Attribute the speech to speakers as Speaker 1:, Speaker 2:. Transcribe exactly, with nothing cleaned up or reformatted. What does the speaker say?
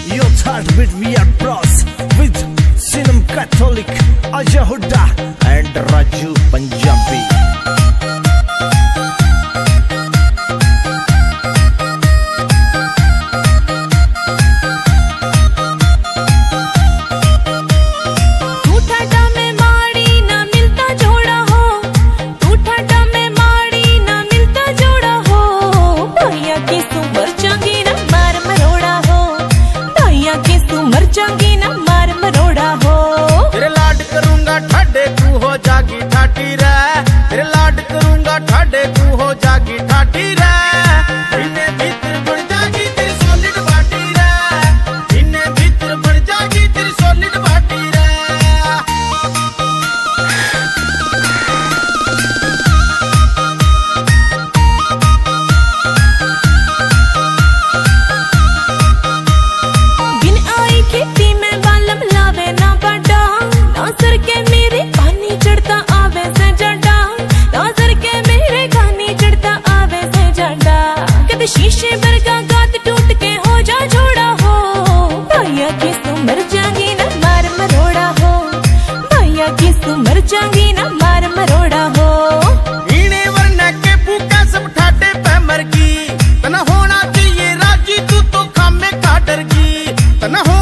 Speaker 1: Your heartbeat we are pros with Sinam Catholic, Ajay Hooda and Raju Punjabi.
Speaker 2: ठाडे तू हो जागी ठाटी रे, तेरे लाड करूंगा ठाडे तू हो जागी ठाटी रे। इन्हें भीतर बढ़ जागी तेरी सॉलिड बाटी रे, इन्हें भीतर बढ़ जागी तेरी सॉलिड बाटी रे।
Speaker 3: बिन आई खेती में बालम लावे ना बड़ा, ना सर के